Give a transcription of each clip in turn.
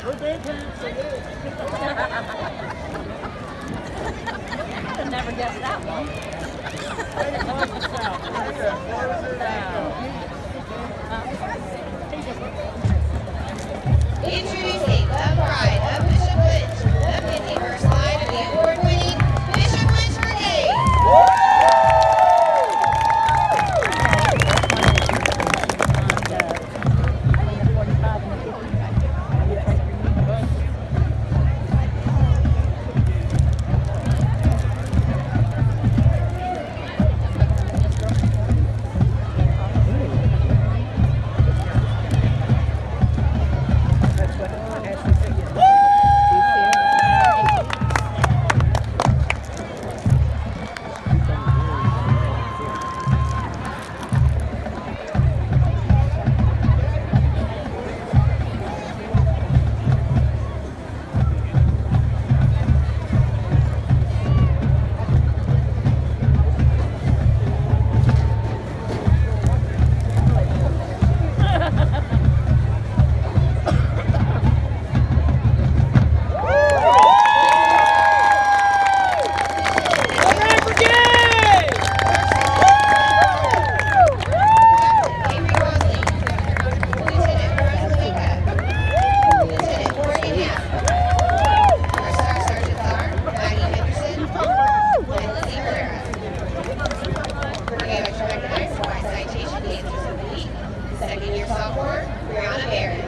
I'd never guessed that one. Introducing the pride of Bishop Lynch, the 51st line of the award-winning Bishop Lynch Brigade. Second-year sophomore, Brianna Barron.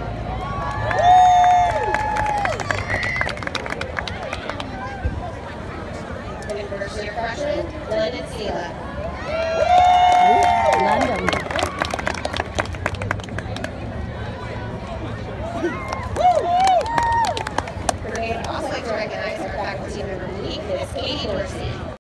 And first-year freshman, London Sela. London. We'd also like to recognize our faculty member of the week, Ms. Katie Dorsey.